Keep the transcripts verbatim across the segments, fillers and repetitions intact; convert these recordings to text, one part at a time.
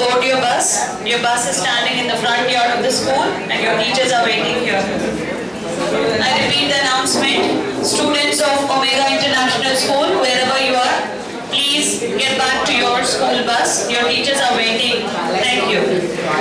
board your bus. Your bus is standing in the front yard of the school and your teachers are waiting here. I repeat the announcement. Students of Omega International School, wherever you are, please get back to your school bus. Your teachers are waiting. Thank you.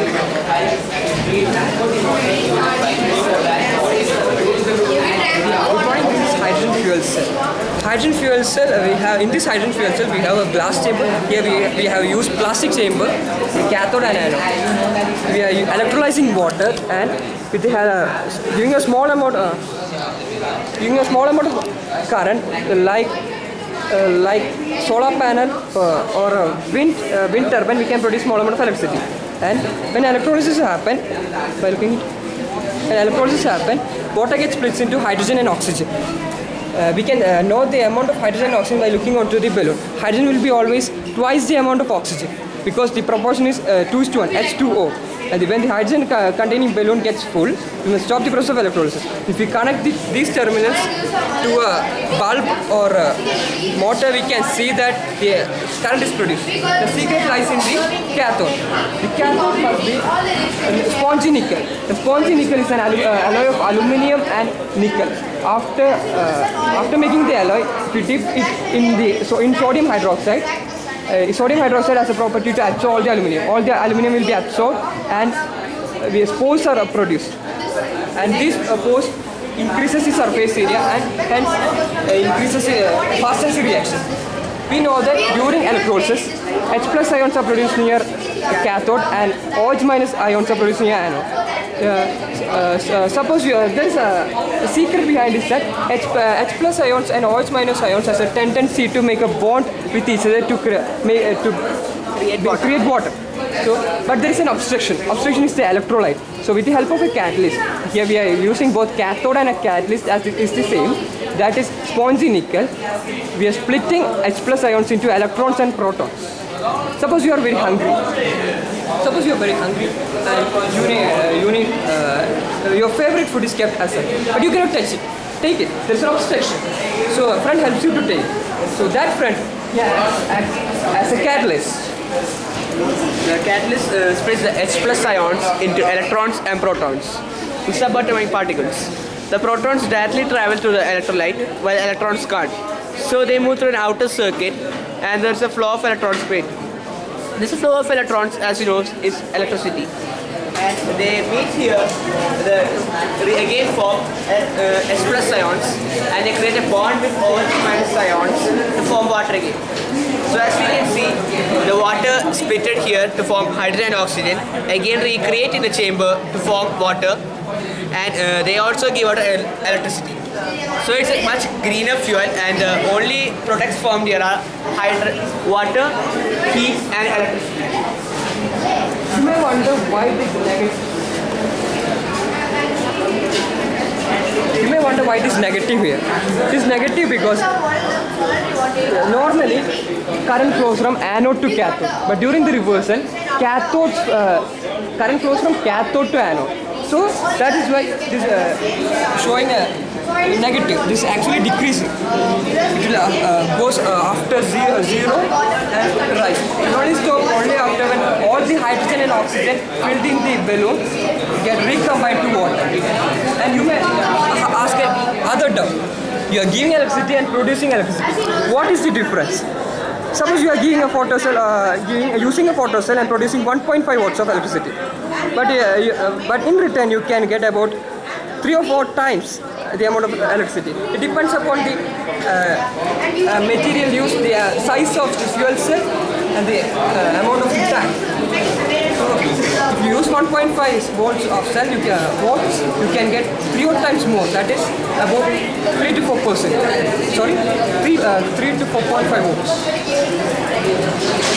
Hydrogen fuel cell. Hydrogen fuel cell, uh, we have in this hydrogen fuel cell we have a glass chamber. Here we, we have used plastic chamber, the cathode and anode. We are electrolyzing water and with the, uh, giving a small amount, uh, giving a small amount of current, uh, like uh, like solar panel uh, or a wind uh, wind turbine. We can produce small amount of electricity. And when electrolysis happen, by looking, when electrolysis happen, water gets split into hydrogen and oxygen. Uh, we can uh, know the amount of hydrogen and oxygen by looking onto the balloon. Hydrogen will be always twice the amount of oxygen because the proportion is uh, two is to one, H two O. And when the hydrogen uh, containing balloon gets full, we must stop the process of electrolysis. If we connect the, these terminals to a bulb or a motor, we can see that the current is produced. The secret lies in the cathode. The cathode must be uh, spongy nickel. The spongy nickel is an alloy, uh, alloy of aluminium and nickel. After uh, after making the alloy, we dip it in the so in sodium hydroxide. Uh, sodium hydroxide has a property to absorb all the aluminium. All the aluminium will be absorbed and uh, the pores are produced. And this uh, pores increases the surface area and hence uh, increases the uh, fastness reaction. We know that during electrolysis, H plus ions are produced near the cathode and OH minus ions are produced near anode. Uh, uh, uh, suppose you, uh, there is a, a secret behind is that H, uh, H plus ions and OH minus ions has a tendency to make a bond with each other to, cre make, uh, to create, water. create water. So, but there is an obstruction. Obstruction is the electrolyte. So with the help of a catalyst, here we are using both cathode and a catalyst as it is the same. That is spongy nickel. We are splitting H plus ions into electrons and protons. Suppose you are very hungry. Suppose you are very hungry and you need, uh, you need uh, your favorite food is kept aside, but you cannot touch it. Take it. There is an obstruction. So a friend helps you to take. So that friend yeah, acts as a catalyst. The catalyst uh, splits the H plus ions into electrons and protons, subatomic particles. The protons directly travel to the electrolyte while electrons can't. So they move through an outer circuit and there is a flow of electrons made. This flow of electrons, as you know, is electricity. And they meet here, the, again form uh, H plus ions and they create a bond with OH minus ions to form water again. So as we can see, the water splitted here to form hydrogen and oxygen, again recreate in the chamber to form water, and uh, they also give out electricity. So it's a much greener fuel and the only products formed here are hydro water, heat and electricity. You may wonder why this negative. You may wonder why it is negative here. It is negative because normally current flows from anode to cathode, but during the reversal, cathode uh, current flows from cathode to anode. So that is why this uh, showing a negative. This is actually decreasing. It will, uh, uh, goes uh, after zero, zero and rise. It only stop only after when all the hydrogen and oxygen filled in the balloon get recombined to water. And you may ask another doubt. You are giving electricity and producing electricity. What is the difference? Suppose you are giving a photocell, uh, giving, using a photocell and producing one point five watts of electricity. But, uh, you, uh, but in return you can get about three or four times the amount of electricity. It depends upon the uh, uh, material used, the uh, size of the fuel cell and the uh, amount of the tank. So if you use one point five volts of cell, you can, volts, you can get three or times more. That is about three to four percent. Sorry, three, uh, three to four point five volts.